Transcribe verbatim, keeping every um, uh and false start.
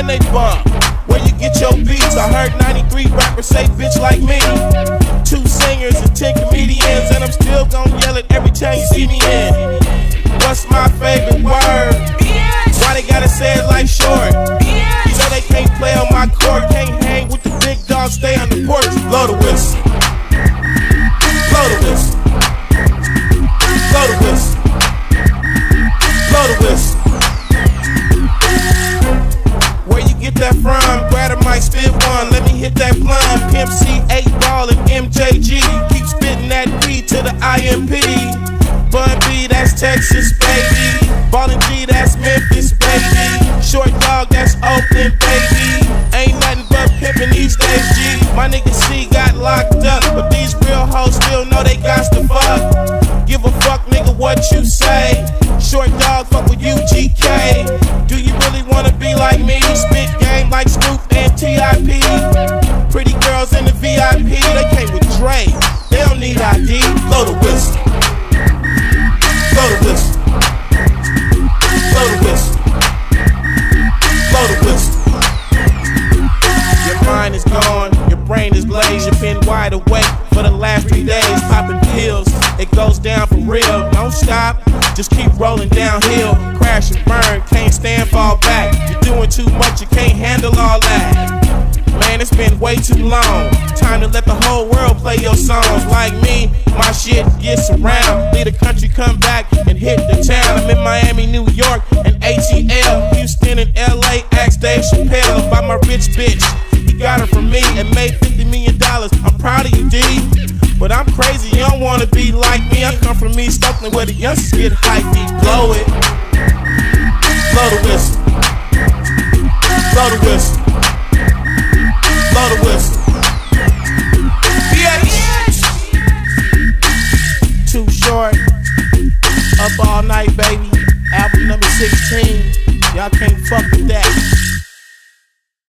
and they bump. Where you get your beats? I heard ninety-three rappers say bitch like me. Two singers and ten comedians, and I'm still gon' yell it every time you see me in. What's my favorite word? Why they gotta say it like short? You know they can't play on my court, can't hang with the big dogs, stay on the porch. Blow the whistle. Blow the whistle. Blow the whistle. Blow the whistle. Where you get that from? Grab a mic, spit one. Let me hit that blunt. Pimp C, eight ball, and M J G. Keep spitting that B to the I M P. Bun B, that's Texas, baby. Ballin' G, that's Memphis, baby. Short dog, that's Oakland, baby. Ain't nothing but pimpin' these days, G. My nigga C got locked up, but these real hoes still know they got to fuck. Give a fuck, nigga, what you say. Short dog, fuck with U G K. Do you really wanna be like me? Spit game like Snoop and T I P. Pretty girls in the V I P, they came with Dre. They don't need I D. Blow the whistle. Blow the whistle. Blow the whistle. Blow the whistle. Your mind is gone, your brain is glazed. You've been wide awake for the last three days, popping pills. It goes down for real. Don't stop, just keep rolling downhill. Crash and burn, can't stand, fall back. You're doing too much, you can't handle all that. Man, it's been way too long. Time to let the whole world play your songs. Like me, my shit gets around. Leave the country, come back and hit the town. I'm in Miami, New York, and A T L, Houston and L A. Ask Dave Chappelle about my rich bitch. He got her from me and made fifty million dollars. I'm proud of you, D. But I'm crazy, you don't wanna be like me. I come from East Oakland where the youngsters get hyped. Blow it. Blow the whistle. Blow the whistle. Blow the whistle. Bitch. Too short. Up all night, baby. Album number sixteen. Y'all can't fuck with that.